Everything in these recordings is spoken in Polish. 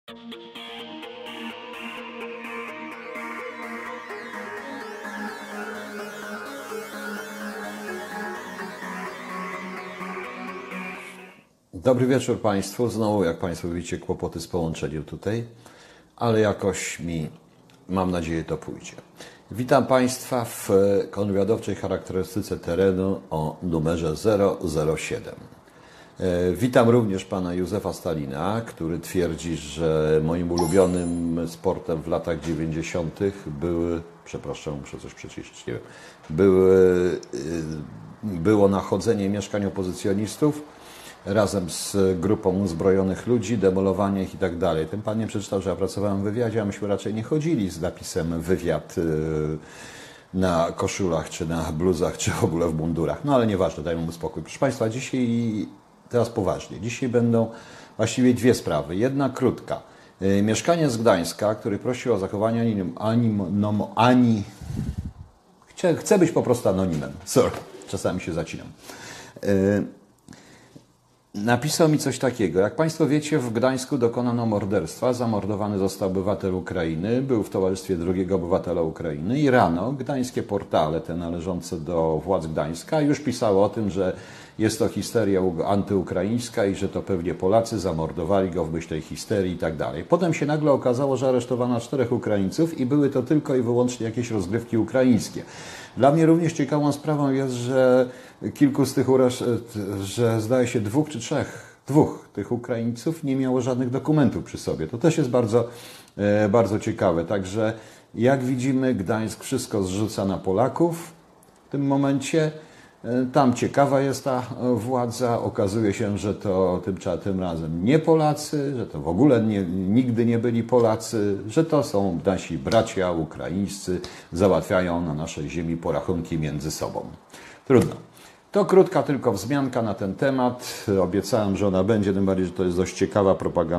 Dobry wieczór Państwu. Znowu, jak Państwo widzicie, kłopoty z połączeniem tutaj, ale jakoś mi, mam nadzieję, to pójdzie. Witam Państwa w kontrwywiadowczej charakterystyce terenu o numerze 007. Witam również pana Józefa Stalina, który twierdzi, że moim ulubionym sportem w latach 90. przepraszam, muszę coś przeciszyć, nie wiem, było nachodzenie mieszkań opozycjonistów razem z grupą uzbrojonych ludzi, demolowanie ich i tak dalej. Ten pan nie przeczytał, że ja pracowałem w wywiadzie, a myśmy raczej nie chodzili z napisem wywiad na koszulach, czy na bluzach, czy w ogóle w mundurach. No ale nieważne, dajmy mu spokój. Proszę Państwa, dzisiaj, teraz poważnie, dzisiaj będą właściwie dwie sprawy. Jedna krótka. Mieszkaniec z Gdańska, który prosił o zachowanie chcę być po prostu anonimem. Sorry, czasami się zacinam. Napisał mi coś takiego. Jak Państwo wiecie, w Gdańsku dokonano morderstwa. Zamordowany został obywatel Ukrainy. Był w towarzystwie drugiego obywatela Ukrainy. I rano gdańskie portale, te należące do władz Gdańska, już pisały o tym, że jest to histeria antyukraińska i że to pewnie Polacy zamordowali go w myśl tej histerii i tak dalej. Potem się nagle okazało, że aresztowano 4 Ukraińców i były to tylko i wyłącznie jakieś rozgrywki ukraińskie. Dla mnie również ciekawą sprawą jest, że kilku z tych, że zdaje się 2 czy 3 tych Ukraińców nie miało żadnych dokumentów przy sobie. To też jest bardzo ciekawe. Także jak widzimy, Gdańsk wszystko zrzuca na Polaków w tym momencie. Tam ciekawa jest ta władza. Okazuje się, że to tym razem nie Polacy, że to w ogóle nigdy nie byli Polacy, że to są nasi bracia ukraińscy, załatwiają na naszej ziemi porachunki między sobą. Trudno. To krótka tylko wzmianka na ten temat. Obiecałem, że ona będzie, tym bardziej, że to jest dość ciekawa,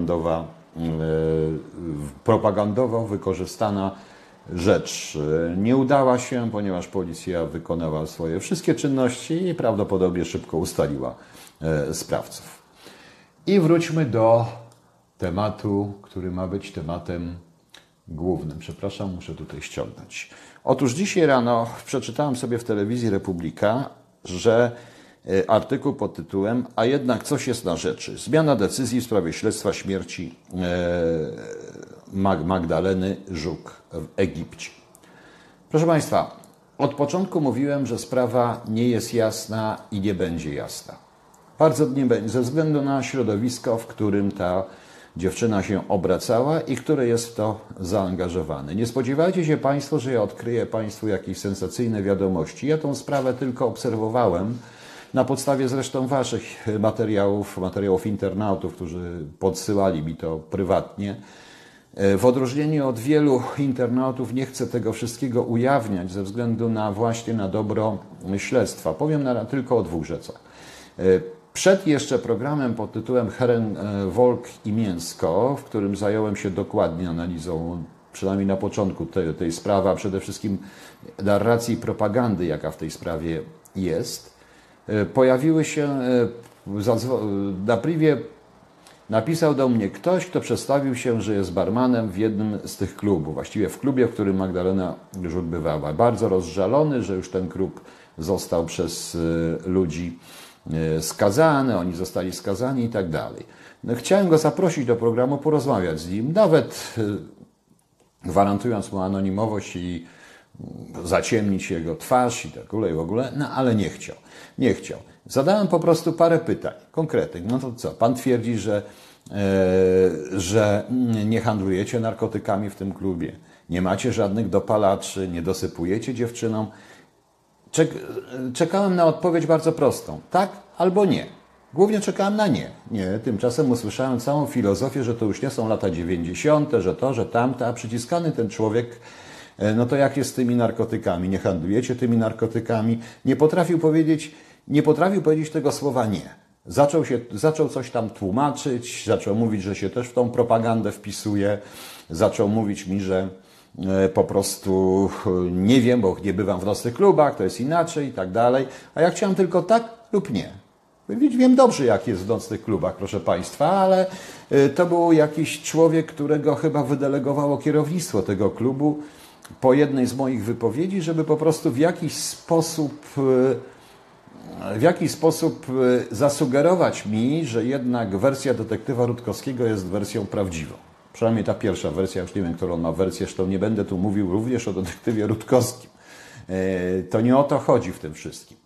propagandowo wykorzystana rzecz. Nie udała się, ponieważ policja wykonała swoje wszystkie czynności i prawdopodobnie szybko ustaliła sprawców. I wróćmy do tematu, który ma być tematem głównym. Przepraszam, muszę tutaj ściągnąć. Otóż dzisiaj rano przeczytałem sobie w telewizji Republika, że artykuł pod tytułem "A jednak coś jest na rzeczy. Zmiana decyzji w sprawie śledztwa śmierci Magdaleny Żuk w Egipcie". Proszę Państwa, od początku mówiłem, że sprawa nie jest jasna i nie będzie jasna. Bardzo nie będzie, ze względu na środowisko, w którym ta dziewczyna się obracała i które jest w to zaangażowane. Nie spodziewajcie się Państwo, że ja odkryję Państwu jakieś sensacyjne wiadomości. Ja tą sprawę tylko obserwowałem na podstawie zresztą Waszych materiałów internautów, którzy podsyłali mi to prywatnie. W odróżnieniu od wielu internautów nie chcę tego wszystkiego ujawniać ze względu na dobro śledztwa. Powiem tylko o 2 rzeczach. Przed jeszcze programem pod tytułem Herren, Wolk i Mięsko, w którym zająłem się dokładnie analizą, przynajmniej na początku tej sprawy, a przede wszystkim narracji i propagandy, jaka w tej sprawie jest, pojawiły się na privie. Napisał do mnie ktoś, kto przedstawił się, że jest barmanem w jednym z tych klubów, właściwie w klubie, w którym Magdalena Żuk bywała. Bardzo rozżalony, że już ten klub został przez ludzi skazany, oni zostali skazani i tak dalej. No, chciałem go zaprosić do programu, porozmawiać z nim, nawet gwarantując mu anonimowość i zaciemnić jego twarz i tak dalej w ogóle, no ale nie chciał. Nie chciał. Zadałem po prostu parę pytań konkretnych. No to co? Pan twierdzi, że nie handlujecie narkotykami w tym klubie, nie macie żadnych dopalaczy, nie dosypujecie dziewczynom. Czekałem na odpowiedź bardzo prostą. Tak albo nie. Głównie czekałem na nie. Nie. Tymczasem usłyszałem całą filozofię, że to już nie są lata 90., że to, że tamte, a przyciskany ten człowiek, no to jak jest z tymi narkotykami? Nie handlujecie tymi narkotykami? Nie potrafił powiedzieć tego słowa nie. Zaczął coś tam tłumaczyć, zaczął mówić, że się też w tą propagandę wpisuje, zaczął mówić mi, że po prostu nie wiem, bo nie bywam w nocnych klubach, to jest inaczej i tak dalej. A ja chciałem tylko tak lub nie. Wiem dobrze, jak jest w nocnych klubach, proszę Państwa, ale to był jakiś człowiek, którego chyba wydelegowało kierownictwo tego klubu po jednej z moich wypowiedzi, żeby po prostu w jakiś sposób zasugerować mi, że jednak wersja detektywa Rutkowskiego jest wersją prawdziwą. Przynajmniej ta pierwsza wersja, już nie wiem, którą ma wersję, zresztą nie będę tu mówił również o detektywie Rutkowskim. To nie o to chodzi w tym wszystkim.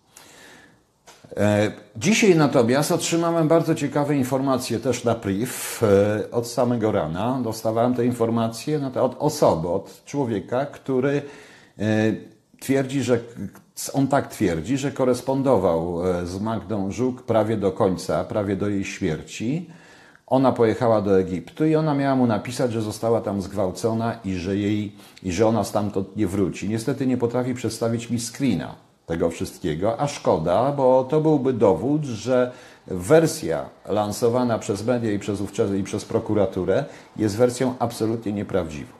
Dzisiaj natomiast otrzymałem bardzo ciekawe informacje też na priv od samego rana. Dostawałem te informacje od osoby, od człowieka, który twierdzi, że on tak twierdzi, że korespondował z Magdą Żuk prawie do końca, prawie do jej śmierci. Ona pojechała do Egiptu i ona miała mu napisać, że została tam zgwałcona i że ona stamtąd nie wróci. Niestety nie potrafi przedstawić mi screena tego wszystkiego, a szkoda, bo to byłby dowód, że wersja lansowana przez media i przez prokuraturę jest wersją absolutnie nieprawdziwą.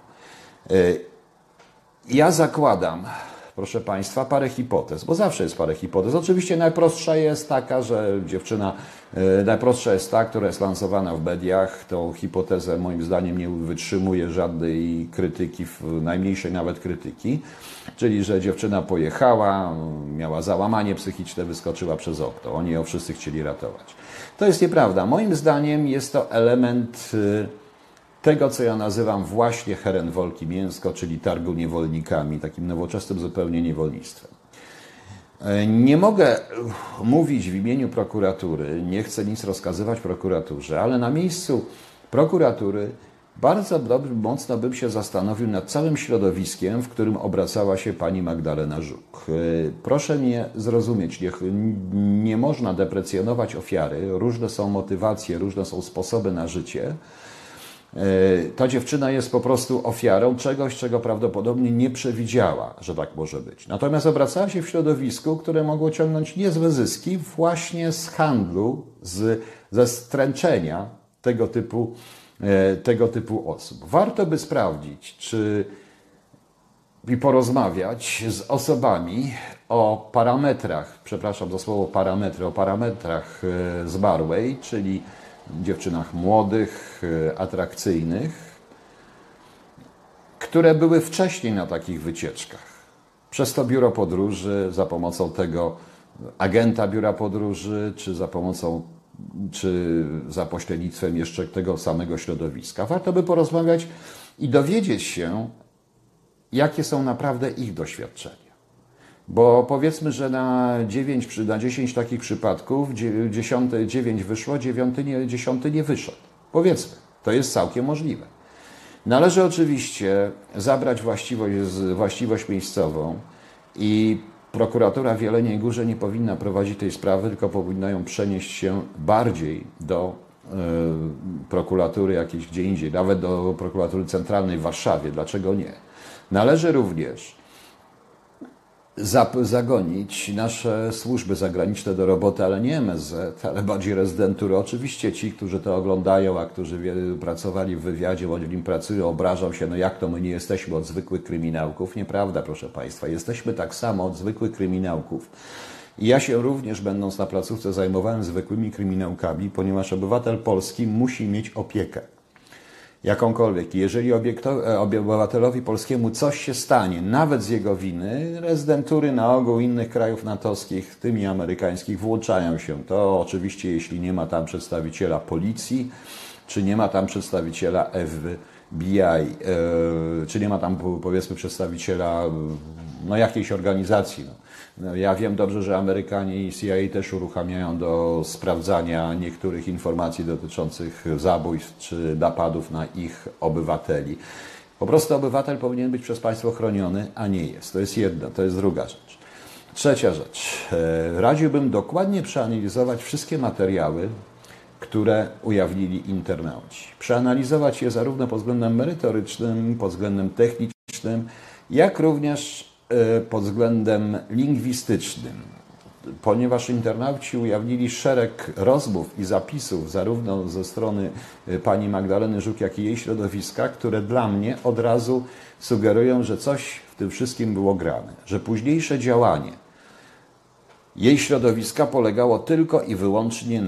Ja zakładam, proszę Państwa, parę hipotez, bo zawsze jest parę hipotez. Oczywiście najprostsza jest taka, że najprostsza jest ta, która jest lansowana w mediach. Tą hipotezę moim zdaniem nie wytrzymuje żadnej krytyki, najmniejszej nawet krytyki. Czyli, że dziewczyna pojechała, miała załamanie psychiczne, wyskoczyła przez okno. Oni ją wszyscy chcieli ratować. To jest nieprawda. Moim zdaniem jest to element tego, co ja nazywam właśnie herrenvolki mięsko, czyli targu niewolnikami, takim nowoczesnym zupełnie niewolnictwem. Nie mogę mówić w imieniu prokuratury, nie chcę nic rozkazywać prokuraturze, ale na miejscu prokuratury bardzo mocno bym się zastanowił nad całym środowiskiem, w którym obracała się pani Magdalena Żuk. Proszę mnie zrozumieć, nie można deprecjonować ofiary, różne są motywacje, różne są sposoby na życie. Ta dziewczyna jest po prostu ofiarą czegoś, czego prawdopodobnie nie przewidziała, że tak może być. Natomiast obracała się w środowisku, które mogło ciągnąć niezłe zyski właśnie z handlu, ze stręczenia tego typu osób. Warto by sprawdzić, i porozmawiać z osobami o parametrach, przepraszam za słowo parametry, o parametrach zmarłej, czyli dziewczynach młodych, atrakcyjnych, które były wcześniej na takich wycieczkach. Przez to biuro podróży, za pomocą tego agenta biura podróży, czy za pośrednictwem jeszcze tego samego środowiska. Warto by porozmawiać i dowiedzieć się, jakie są naprawdę ich doświadczenia. Bo powiedzmy, że na 10 takich przypadków 9 wyszło, 10 nie wyszedł. Powiedzmy, to jest całkiem możliwe. Należy oczywiście zabrać właściwość miejscową i prokuratura w Jeleniej Górze nie powinna prowadzić tej sprawy, tylko powinna ją przenieść się bardziej do prokuratury jakiejś gdzie indziej, nawet do prokuratury centralnej w Warszawie. Dlaczego nie? Należy również zagonić nasze służby zagraniczne do roboty, ale nie MSZ, ale bardziej rezydentury. Oczywiście ci, którzy to oglądają, a którzy pracowali w wywiadzie, bądź w nim pracują, obrażą się, no jak to my nie jesteśmy od zwykłych kryminałków. Nieprawda, proszę Państwa, jesteśmy tak samo od zwykłych kryminałków. I ja się również, będąc na placówce, zajmowałem zwykłymi kryminałkami, ponieważ obywatel polski musi mieć opiekę. Jakąkolwiek. Jeżeli obywatelowi polskiemu coś się stanie, nawet z jego winy, rezydentury na ogół innych krajów natowskich, w tym i amerykańskich, włączają się. To oczywiście, jeśli nie ma tam przedstawiciela policji, czy nie ma tam przedstawiciela FBI, czy nie ma tam, powiedzmy, przedstawiciela jakiejś organizacji. Ja wiem dobrze, że Amerykanie i CIA też uruchamiają do sprawdzania niektórych informacji dotyczących zabójstw czy napadów na ich obywateli. Po prostu obywatel powinien być przez państwo chroniony, a nie jest. To jest jedna, to jest druga rzecz. Trzecia rzecz. Radziłbym dokładnie przeanalizować wszystkie materiały, które ujawnili internauci. Przeanalizować je zarówno pod względem merytorycznym, pod względem technicznym, jak również pod względem lingwistycznym, ponieważ internauci ujawnili szereg rozmów i zapisów zarówno ze strony pani Magdaleny Żuk, jak i jej środowiska, które dla mnie od razu sugerują, że coś w tym wszystkim było grane, że późniejsze działanie jej środowiska polegało tylko i wyłącznie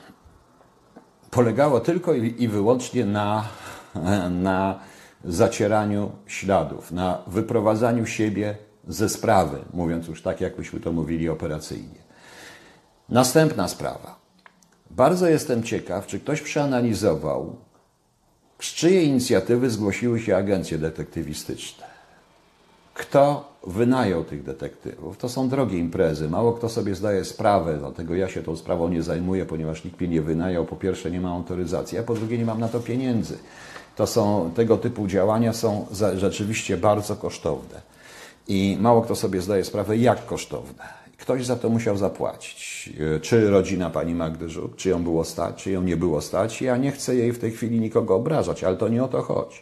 na zacieraniu śladów, na wyprowadzaniu siebie ze sprawy, mówiąc już tak, jakbyśmy to mówili operacyjnie. Następna sprawa. Bardzo jestem ciekaw, czy ktoś przeanalizował, z czyjej inicjatywy zgłosiły się agencje detektywistyczne. Kto wynajął tych detektywów? To są drogie imprezy. Mało kto sobie zdaje sprawę, dlatego ja się tą sprawą nie zajmuję, ponieważ nikt mnie nie wynajął. Po pierwsze, nie mam autoryzacji, a po drugie, nie mam na to pieniędzy. Tego typu działania są rzeczywiście bardzo kosztowne. I mało kto sobie zdaje sprawę, jak kosztowne. Ktoś za to musiał zapłacić. Czy rodzina pani Magdy Żuk, czy ją było stać, czy ją nie było stać. Ja nie chcę jej w tej chwili nikogo obrażać, ale to nie o to chodzi.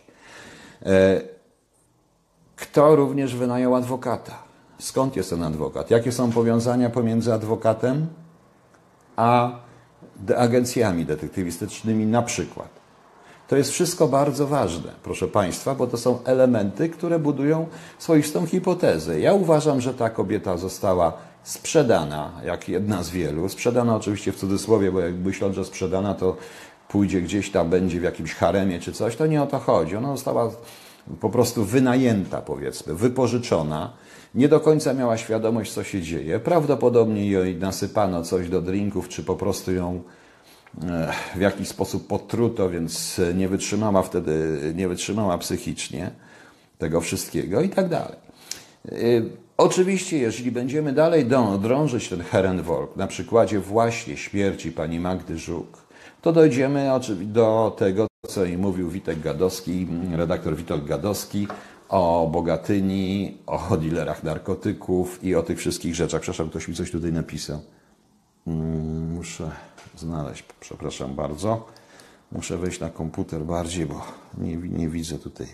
Kto również wynajął adwokata? Skąd jest ten adwokat? Jakie są powiązania pomiędzy adwokatem a agencjami detektywistycznymi na przykład? To jest wszystko bardzo ważne, proszę Państwa, bo to są elementy, które budują swoistą hipotezę. Ja uważam, że ta kobieta została sprzedana, jak jedna z wielu. Sprzedana oczywiście w cudzysłowie, bo jak myśląc, że sprzedana, to pójdzie gdzieś tam, będzie w jakimś haremie czy coś. To nie o to chodzi. Ona została po prostu wynajęta, powiedzmy, wypożyczona. Nie do końca miała świadomość, co się dzieje. Prawdopodobnie jej nasypano coś do drinków, czy po prostu ją w jakiś sposób podtruto, więc nie wytrzymała psychicznie tego wszystkiego i tak dalej. Oczywiście, jeżeli będziemy dalej drążyć ten Herrenvolk na przykładzie właśnie śmierci pani Magdy Żuk, to dojdziemy do tego, co i mówił Witek Gadowski, redaktor Witold Gadowski, o Bogatyni, o dealerach narkotyków i o tych wszystkich rzeczach. Przepraszam, ktoś mi coś tutaj napisał. Muszę znaleźć, przepraszam bardzo. Muszę wejść na komputer bardziej, bo nie widzę tutaj.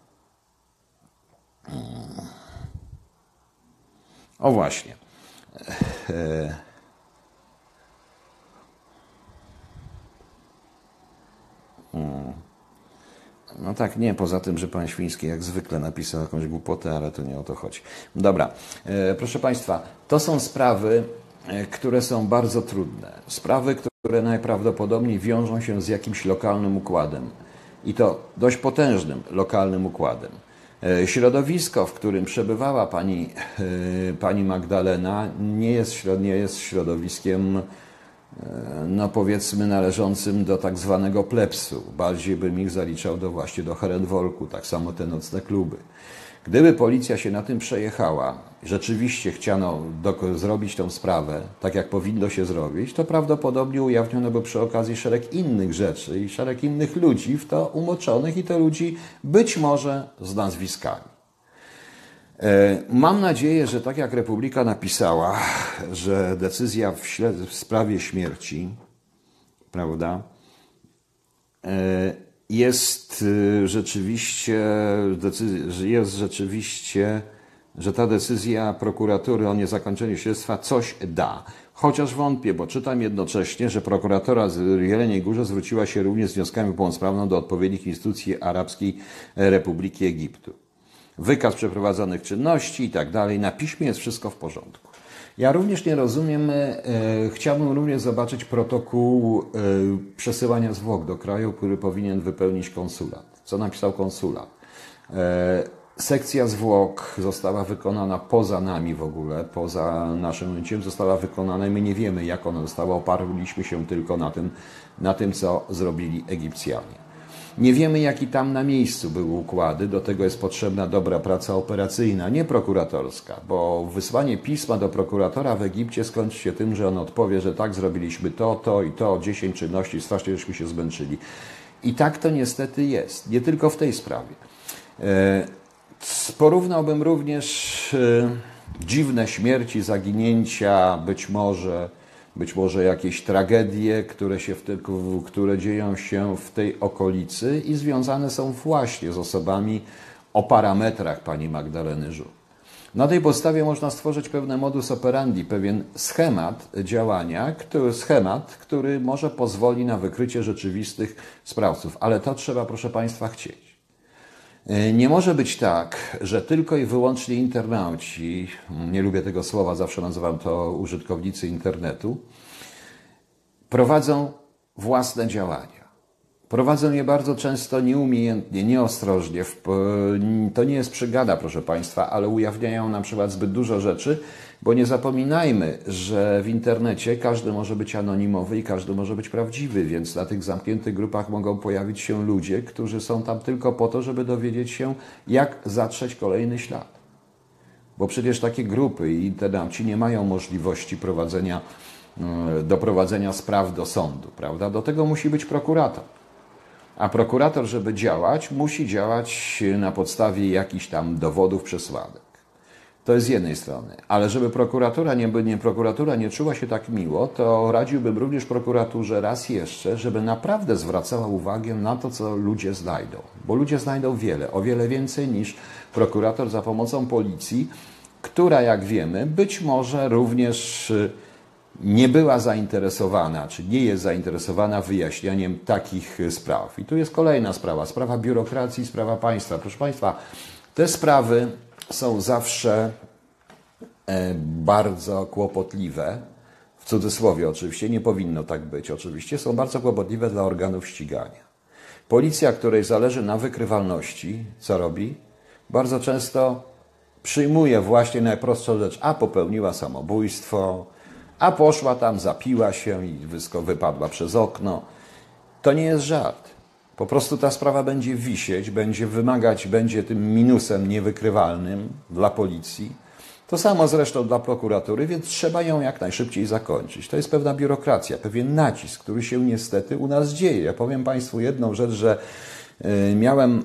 O właśnie. No tak, nie, poza tym, że pan Świński jak zwykle napisał jakąś głupotę, ale to nie o to chodzi. Dobra, proszę Państwa, to są sprawy, które są bardzo trudne. Sprawy, które najprawdopodobniej wiążą się z jakimś lokalnym układem. I to dość potężnym lokalnym układem. Środowisko, w którym przebywała pani Magdalena, nie jest środowiskiem, no powiedzmy, należącym do tak zwanego plebsu. Bardziej bym ich zaliczał właśnie do Herrenvolku, tak samo te nocne kluby. Gdyby policja się na tym przejechała, rzeczywiście chciano zrobić tą sprawę, tak jak powinno się zrobić, to prawdopodobnie ujawniono by przy okazji szereg innych rzeczy i szereg innych ludzi w to umoczonych i to ludzi być może z nazwiskami. Mam nadzieję, że tak jak Republika napisała, że decyzja w sprawie śmierci, prawda, jest rzeczywiście, że ta decyzja prokuratury o niezakończeniu śledztwa coś da. Chociaż wątpię, bo czytam jednocześnie, że prokuratura w Jeleniej Górze zwróciła się również z wnioskami o pomoc prawną do odpowiednich instytucji Arabskiej Republiki Egiptu. Wykaz przeprowadzonych czynności i tak dalej. Na piśmie jest wszystko w porządku. Ja również nie rozumiem, chciałbym również zobaczyć protokół przesyłania zwłok do kraju, który powinien wypełnić konsulat. Co napisał konsulat? Sekcja zwłok została wykonana poza nami w ogóle, poza naszym ujęciem została wykonana i my nie wiemy, jak ona została. Oparliśmy się tylko na tym, co zrobili Egipcjanie. Nie wiemy, jaki tam na miejscu były układy, do tego jest potrzebna dobra praca operacyjna, nie prokuratorska, bo wysłanie pisma do prokuratora w Egipcie skończy się tym, że on odpowie, że tak, zrobiliśmy to i to, 10 czynności, strasznie żeśmy się zmęczyli. I tak to niestety jest, nie tylko w tej sprawie. Porównałbym również dziwne śmierci, zaginięcia, być może jakieś tragedie, które dzieją się w tej okolicy i związane są właśnie z osobami o parametrach pani Magdaleny Żuk. Na tej podstawie można stworzyć pewne modus operandi, pewien schemat działania, który może pozwoli na wykrycie rzeczywistych sprawców, ale to trzeba, proszę Państwa, chcieć. Nie może być tak, że tylko i wyłącznie internauci, nie lubię tego słowa, zawsze nazywam to użytkownicy internetu, prowadzą własne działania. Prowadzą je bardzo często nieumiejętnie, nieostrożnie. To nie jest przygada, proszę Państwa, ale ujawniają na przykład zbyt dużo rzeczy, bo nie zapominajmy, że w internecie każdy może być anonimowy i każdy może być prawdziwy, więc na tych zamkniętych grupach mogą pojawić się ludzie, którzy są tam tylko po to, żeby dowiedzieć się, jak zatrzeć kolejny ślad. Bo przecież takie grupy i internauci nie mają możliwości doprowadzenia spraw do sądu, prawda? Do tego musi być prokurator. A prokurator, żeby działać, musi działać na podstawie jakichś tam dowodów, przesłanek. To jest z jednej strony. Ale żeby prokuratura nie czuła się tak miło, to radziłbym również prokuraturze raz jeszcze, żeby naprawdę zwracała uwagę na to, co ludzie znajdą. Bo ludzie znajdą wiele, o wiele więcej niż prokurator za pomocą policji, która, jak wiemy, być może również nie była zainteresowana, czy nie jest zainteresowana wyjaśnianiem takich spraw. I tu jest kolejna sprawa, sprawa biurokracji, sprawa państwa. Proszę Państwa, te sprawy są zawsze bardzo kłopotliwe, w cudzysłowie oczywiście, nie powinno tak być oczywiście, są bardzo kłopotliwe dla organów ścigania. Policja, której zależy na wykrywalności, co robi? Bardzo często przyjmuje właśnie najprostszą rzecz, a popełniła samobójstwo, a poszła tam, zapiła się i wypadła przez okno. To nie jest żart. Po prostu ta sprawa będzie wisieć, będzie tym minusem niewykrywalnym dla policji. To samo zresztą dla prokuratury, więc trzeba ją jak najszybciej zakończyć. To jest pewna biurokracja, pewien nacisk, który się niestety u nas dzieje. Ja powiem Państwu jedną rzecz, że miałem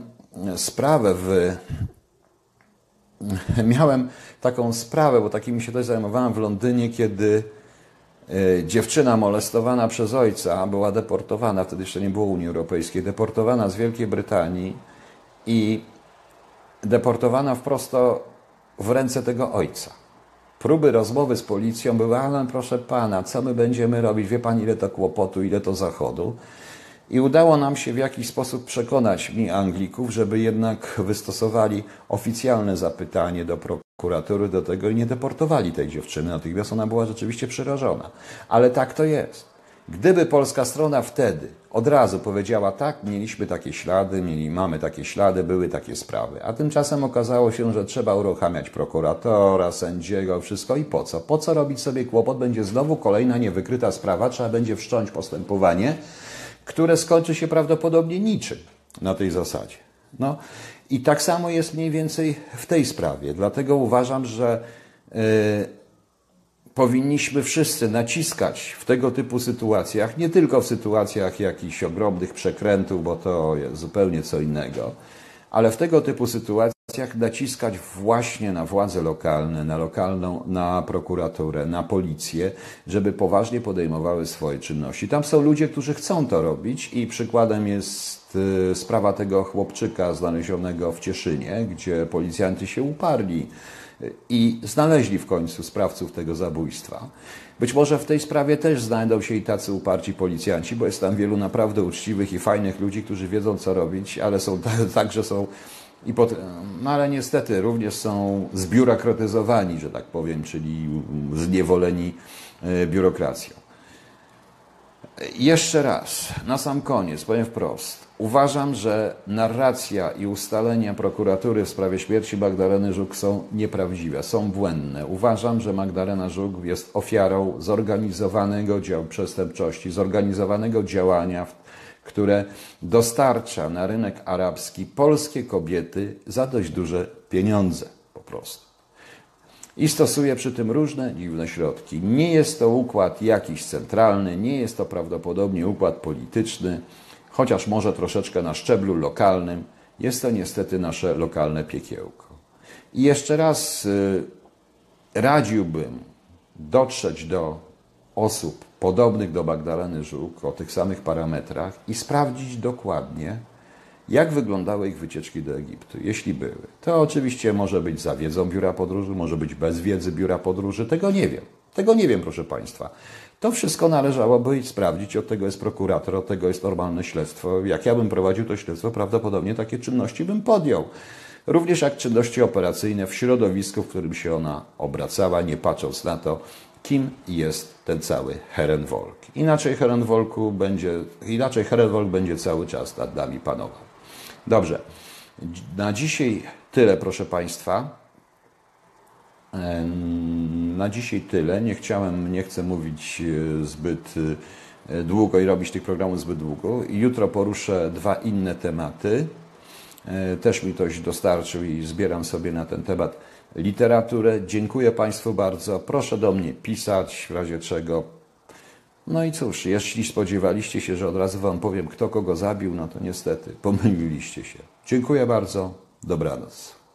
taką sprawę, bo takimi się też zajmowałem w Londynie, kiedy dziewczyna molestowana przez ojca była deportowana, wtedy jeszcze nie było Unii Europejskiej, deportowana z Wielkiej Brytanii i deportowana wprost w ręce tego ojca. Próby rozmowy z policją były, ale proszę pana, co my będziemy robić? Wie pan, ile to kłopotu, ile to zachodu? I udało nam się w jakiś sposób przekonać Anglików, żeby jednak wystosowali oficjalne zapytanie do prokuratury do tego i nie deportowali tej dziewczyny. Natychmiast ona była rzeczywiście przerażona. Ale tak to jest. Gdyby polska strona wtedy od razu powiedziała tak, mieliśmy takie ślady, mamy takie ślady, były takie sprawy. A tymczasem okazało się, że trzeba uruchamiać prokuratora, sędziego, wszystko i po co? Po co robić sobie kłopot? Będzie znowu kolejna niewykryta sprawa, trzeba będzie wszcząć postępowanie, które skończy się prawdopodobnie niczym na tej zasadzie. No i tak samo jest mniej więcej w tej sprawie. Dlatego uważam, że powinniśmy wszyscy naciskać w tego typu sytuacjach, nie tylko w sytuacjach jakichś ogromnych przekrętów, bo to jest zupełnie co innego, ale w tego typu sytuacjach naciskać właśnie na władze lokalne, na prokuraturę, na policję, żeby poważnie podejmowały swoje czynności. Tam są ludzie, którzy chcą to robić i przykładem jest sprawa tego chłopczyka znalezionego w Cieszynie, gdzie policjanci się uparli i znaleźli w końcu sprawców tego zabójstwa. Być może w tej sprawie też znajdą się i tacy uparci policjanci, bo jest tam wielu naprawdę uczciwych i fajnych ludzi, którzy wiedzą, co robić, ale także są no ale niestety również są zbiurokratyzowani, że tak powiem, czyli zniewoleni biurokracją. Jeszcze raz, na sam koniec, powiem wprost. Uważam, że narracja i ustalenia prokuratury w sprawie śmierci Magdaleny Żuk są nieprawdziwe, są błędne. Uważam, że Magdalena Żuk jest ofiarą zorganizowanego przestępczości, zorganizowanego działania, które dostarcza na rynek arabski polskie kobiety za dość duże pieniądze po prostu. I stosuje przy tym różne dziwne środki. Nie jest to układ jakiś centralny, nie jest to prawdopodobnie układ polityczny, chociaż może troszeczkę na szczeblu lokalnym. Jest to niestety nasze lokalne piekiełko. I jeszcze raz radziłbym dotrzeć do osób podobnych do Magdaleny Żuk, o tych samych parametrach i sprawdzić dokładnie, jak wyglądały ich wycieczki do Egiptu, jeśli były. To oczywiście może być za wiedzą biura podróży, może być bez wiedzy biura podróży, tego nie wiem. Tego nie wiem, proszę Państwa. To wszystko należałoby sprawdzić, od tego jest prokurator, od tego jest normalne śledztwo. Jak ja bym prowadził to śledztwo, prawdopodobnie takie czynności bym podjął. Również jak czynności operacyjne w środowisku, w którym się ona obracała, nie patrząc na to, kim jest ten cały Herrenvolk. Inaczej Herrenvolk będzie cały czas nad nami panował. Dobrze, na dzisiaj tyle, proszę Państwa. Na dzisiaj tyle. Nie chcę mówić zbyt długo i robić tych programów zbyt długo. Jutro poruszę 2 inne tematy. Też mi ktoś dostarczył i zbieram sobie na ten temat literaturę. Dziękuję Państwu bardzo. Proszę do mnie pisać w razie czego. No i cóż, jeśli spodziewaliście się, że od razu Wam powiem, kto kogo zabił, no to niestety pomyliliście się. Dziękuję bardzo. Dobranoc.